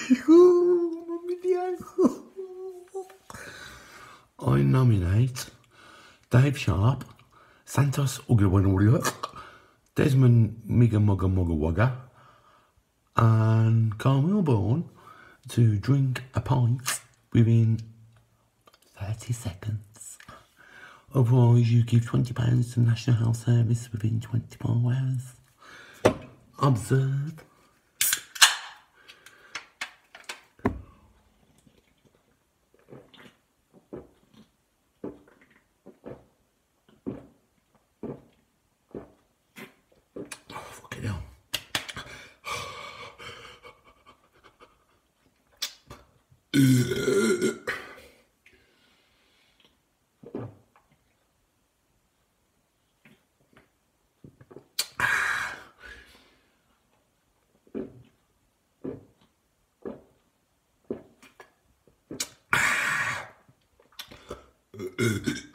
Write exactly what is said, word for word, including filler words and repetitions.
I nominate Dave Sharp, Santos Ugawanaria, Desmond Migga Mugga Mugga Wugga, and Carl Milborn to drink a pint within thirty seconds. Otherwise, you give twenty pounds to National Health Service within twenty-four hours. Observe. Oh, fucking hell. Uh,